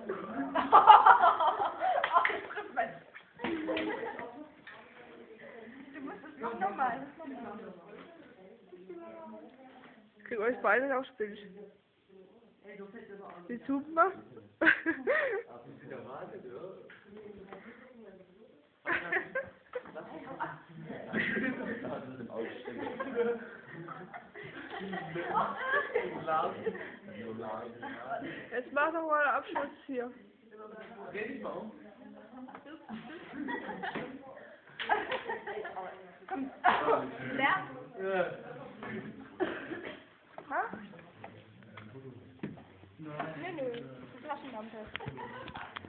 Nochmal. Ich krieg euch beide aufs Bild. Wie super. Jetzt mach doch mal einen Abschluss hier.